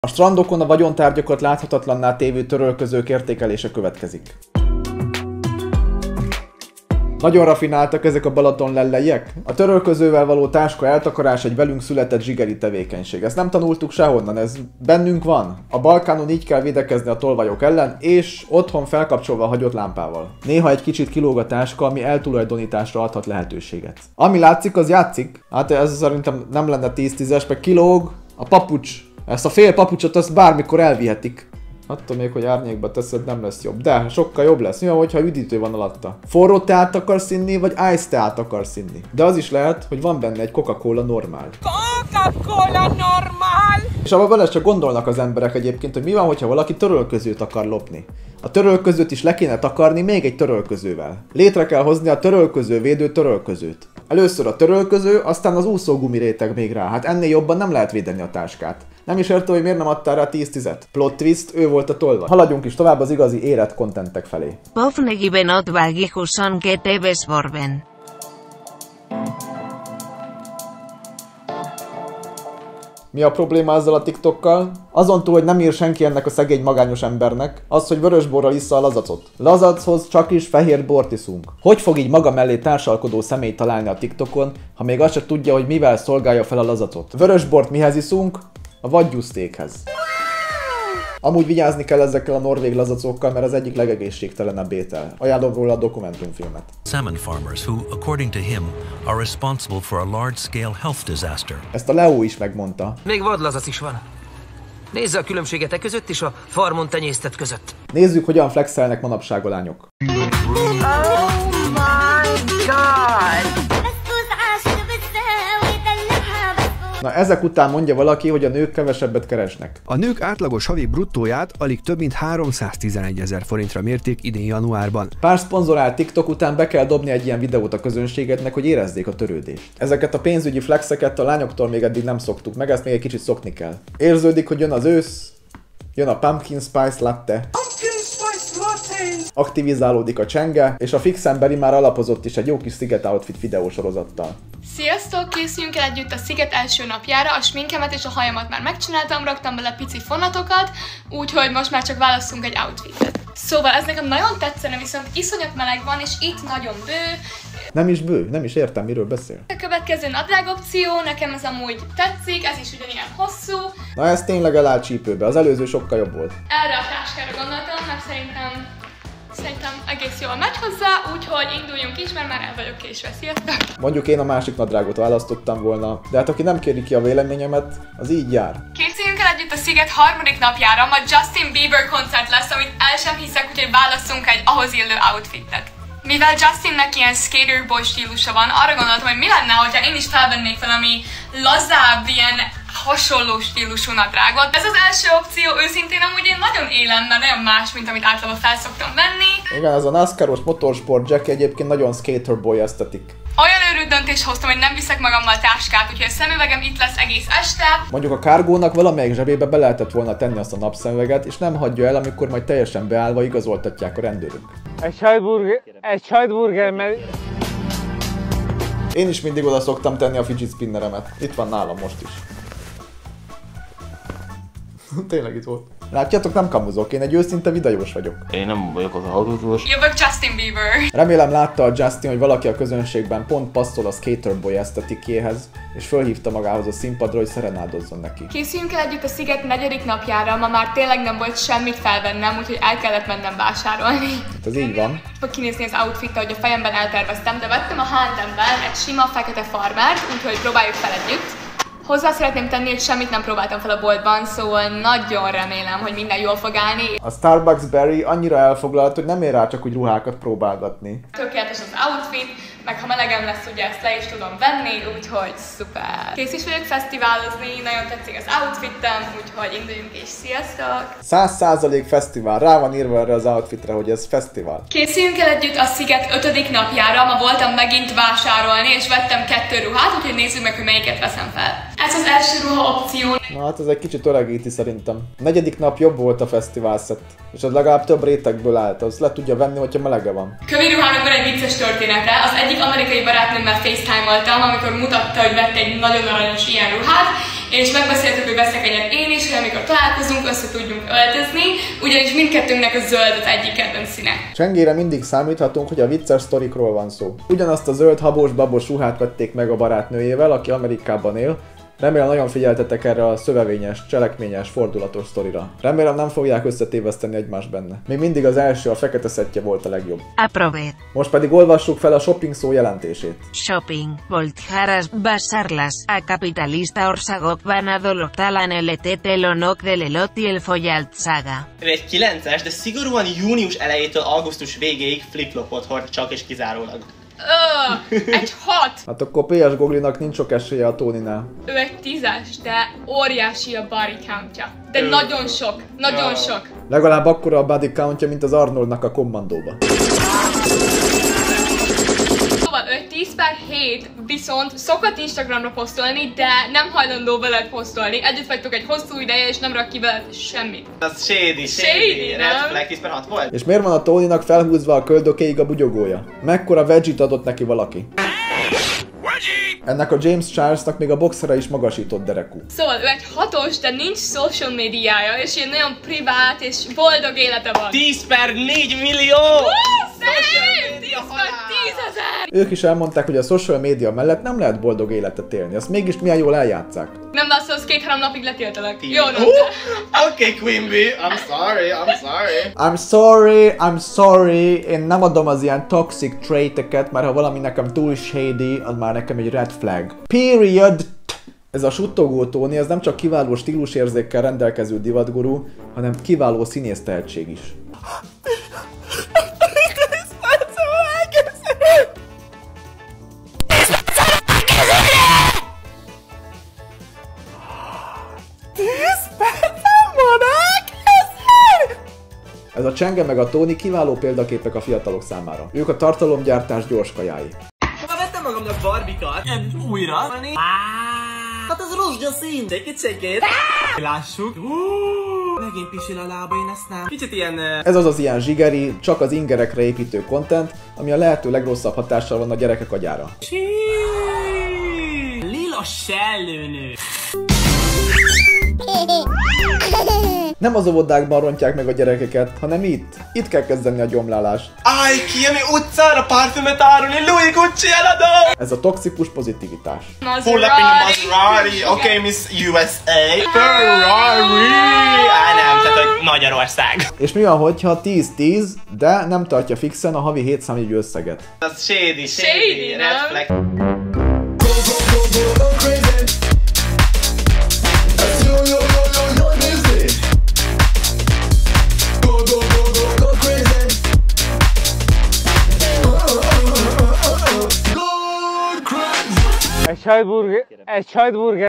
A strandokon a vagyontárgyakat láthatatlanná tévő törölközők értékelése következik. Nagyon rafináltak ezek a Balaton lelleiek. A törölközővel való táska eltakarás egy velünk született zsigeri tevékenység. Ezt nem tanultuk sehonnan, ez bennünk van. A Balkánon így kell védekezni a tolvajok ellen, és otthon felkapcsolva a hagyott lámpával. Néha egy kicsit kilóg a táska, ami eltulajdonításra adhat lehetőséget. Ami látszik, az játszik. Hát ez szerintem nem lenne 10-10-es, meg kilóg. A papucs. Ezt a fél papucsot azt bármikor elvihetik. Attól még, hogy árnyékba teszed, nem lesz jobb. De sokkal jobb lesz. Mi van, hogyha üdítő van alatta? Forró teát akarsz inni, vagy ice teát akarsz inni? De az is lehet, hogy van benne egy Coca-Cola normál. Coca-Cola normál! És abban vele csak gondolnak az emberek egyébként, hogy mi van, hogyha valaki törölközőt akar lopni. A törölközőt is le kéne takarni még egy törölközővel. Létre kell hozni a törölköző védő törölközőt. Először a törölköző, aztán az úszógumi réteg még rá. Hát ennél jobban nem lehet védeni a táskát. Nem is értem, hogy miért nem adtál rá 10-10-et. Plot twist, ő volt a tolvaj. Haladjunk is tovább az igazi érett kontentek felé. Povnegiben odvágikusan ketébesvorben. Mi a probléma ezzel a TikTokkal? Azon túl, hogy nem ír senki ennek a szegény magányos embernek, az, hogy vörösborral issza a lazacot. Lazachoz csak is fehér bort iszunk. Hogy fog így maga mellé társalkodó személy találni a TikTokon, ha még azt se tudja, hogy mivel szolgálja fel a lazacot? Vörösbort mihez iszunk? A vadgyusztékhez. Amúgy vigyázni kell ezekkel a norvég lazacokkal, mert az egyik legegészségtelenebb étel. Ajánlom róla a dokumentumfilmet. Salmon farmers who, according to him, are responsible for a large-scale health disaster. Ezt a Leo is megmondta. Még vadlazac is van. Nézze a különbséget között és a farmon tenyésztett között. Nézzük, hogyan flexelnek manapság a lányok. Oh my god! Na ezek után mondja valaki, hogy a nők kevesebbet keresnek. A nők átlagos havi bruttóját alig több mint 311 000 forintra mérték idén januárban. Pár szponzorált TikTok után be kell dobni egy ilyen videót a közönségednek, hogy érezzék a törődést. Ezeket a pénzügyi flexeket a lányoktól még eddig nem szoktuk meg, ezt még egy kicsit szokni kell. Érződik, hogy jön az ősz, jön a pumpkin spice latte. Aktivizálódik a csenge, és a Fixemberi már alapozott is egy jó kis Sziget outfit videósorozattal. Sziasztok! Készüljünk el együtt a Sziget első napjára, a sminkemet és a hajamat már megcsináltam, raktam bele pici fonatokat, úgyhogy most már csak válasszunk egy outfitet. Szóval ez nekem nagyon tetszene, viszont iszonyat meleg van, és itt nagyon bő. Nem is bő, nem is értem, miről beszél. A következő nadrág opció, nekem ez amúgy tetszik, ez is ugyanilyen hosszú. Na ez tényleg eláll csípőbe, az előző sokkal jobb volt. Erre a táskára gondoltam, mert szerintem egész jól megy hozzá, úgyhogy induljunk is, mert már el vagyok késve. Sziasztok! Mondjuk én a másik nadrágot választottam volna, de hát aki nem kéri ki a véleményemet, az így jár. Készüljünk el együtt a Sziget harmadik napjára, ma Justin Bieber koncert lesz, amit el sem hiszek, úgyhogy válasszunk egy ahhoz illő outfitet. Mivel Justinnek ilyen skater boy stílusa van, arra gondoltam, hogy mi lenne, hogyha én is felvennék valami lazább, ilyen hasonló stílusú nadrágot. Ez az első opció, őszintén amúgy én nagyon élem, mert nagyon más, mint amit általában felszoktam venni. Igen, ez a NASCAR-os motorsport jack egyébként nagyon skater boy esztetik. Olyan őrült döntést hoztam, hogy nem viszek magammal táskát, úgyhogy a szemüvegem itt lesz egész este. Mondjuk a kárgónak valamelyik zsebébe be lehetett volna tenni azt a napszemüveget, és nem hagyja el, amikor majd teljesen beállva igazoltatják a rendőrök. Egy sajtburger, mert... Én is mindig oda szoktam tenni a fidget spinneremet. Itt van nálam most is. Tényleg itt volt. Látjátok, nem kamuzok, én egy őszinte videós vagyok. Én nem vagyok az a haudúzós. Jövök Justin Bieber. Remélem látta a Justin, hogy valaki a közönségben pont passzol a skaterboy esztetikéhez, és fölhívta magához a színpadra, hogy szerenádozzon neki. Készüljünk el együtt a Sziget negyedik napjára, ma már tényleg nem volt semmit felvennem, úgyhogy el kellett mennem vásárolni. Hát ez így van. Fog kinézni az outfit, hogy a fejemben elterveztem, de vettem a H&M-ben egy sima fekete farmert, úgyhogy próbáljuk fel együtt. Hozzá szeretném tenni, hogy semmit nem próbáltam fel a boltban, szóval nagyon remélem, hogy minden jól fog állni. A Starbucks Berry annyira elfoglalt, hogy nem ér rá csak úgy ruhákat próbálgatni. Tökéletes az outfit, meg ha melegem lesz, ugye ezt le is tudom venni, úgyhogy szuper. Kész is vagyok fesztiválozni, nagyon tetszik az outfitem, úgyhogy induljunk és sziasztok! 100% fesztivál, rá van írva erre az outfitre, hogy ez fesztivál. Készüljünk el együtt a Sziget 5. napjára, ma voltam megint vásárolni, és vettem 2 ruhát, úgyhogy nézzük meg, hogy melyiket veszem fel. Ez az első ruha opció. Na hát ez egy kicsit öregíti szerintem. A 4. nap jobb volt a fesztivál szett, és az legalább több rétegből állt, az le tudja venni, hogyha melege van. Kövi ruhának van egy vicces története. Az egyik amerikai barátnőmmel FaceTime-oltam, amikor mutatta, hogy vett egy nagyon aranyos ilyen ruhát, és megbeszéltük, hogy veszek egyet én is, hogy amikor találkozunk, össze tudjunk öltözni, ugyanis mindkettőnknek a zöld az egyik kedvenc színe. Csengére mindig számíthatunk, hogy a vicces sztorikról van szó. Ugyanazt a zöld habos-babos ruhát vették meg a barátnőjével, aki Amerikában él. Remélem nagyon figyeltetek erre a szövevényes, cselekményes, fordulatos sztorira. Remélem nem fogják összetéveszteni egymást benne. Még mindig az első, a fekete szettje volt a legjobb. Aprobet. Most pedig olvassuk fel a shopping szó jelentését. Shopping. Voltjaras basarlas. A capitalista országok van adologtalan LTT-lonok de lelot y el follalt saga. Ő egy 9-es, de szigorúan június elejétől augusztus végéig flip-flopot hord csak és kizárólag. Egy 6! Hát akkor PS Goglinak nincs sok esélye a Tóninál. Ő egy 10-es, de óriási a body countja. De nagyon sok, nagyon sok. Legalább akkora a body countja, mint az Arnoldnak a Kommandóba. Szóval ő egy 10/7, viszont szokott Instagramra posztolni, de nem hajlandó veled posztolni. Együtt vagytok egy hosszú ideje, és nem rak ki veled semmit. Az shady, red flag 10/6 volt? És miért van a Tóninak felhúzva a köldökéig a bugyogója? Mekkora veggie-t adott neki valaki? Ennek a James Charlesnak még a boxera is magasított derekú. Szóval ő egy 6-os, de nincs social médiája, és ilyen nagyon privát és boldog élete van. 10/4 millió! Szép! 10/10 000! Ők is elmondták, hogy a social media mellett nem lehet boldog életet élni, azt mégis milyen jól eljátszák. Nem válaszolsz, 2-3 napig letiltelek. Jó, nem. Oké, Queen Bee, I'm sorry. Én nem adom az ilyen toxic traiteket, mert ha valami nekem túl shady, az már nekem egy red flag. Period. Ez a suttogó Tóni, ez nem csak kiváló stílusérzékkel rendelkező divatgurú, hanem kiváló színész tehetség is. Ez a Csenge meg a Tóni kiváló példaképek a fiatalok számára. Ők a tartalomgyártás gyors kajái. Hova vettem magamnak Barbikat? Újra? Hát ez rozsgyaszín! Shake it! Lássuk! Megint pisil a lába, én ezt nem. Kicsit ilyen... Ez az az ilyen zsigeri, csak az ingerekre építő content, ami a lehető legrosszabb hatással van a gyerekek agyára. Lila sellőnő! Nem az óvodákban rontják meg a gyerekeket, hanem itt. Itt kell kezdeni a gyomlálást. Állj ki, ami utcára parfümöt árulni, Louis Gucci eladó! Ez a toxikus pozitivitás. Pull up in a Maserati, okay, Miss USA. Ferrari! Nem, tehát hogy Magyarország. És mi van, hogyha 10-10, de nem tartja fixen a havi 7 számjegyű összeget? Az shady, red flag. Egy sajtburger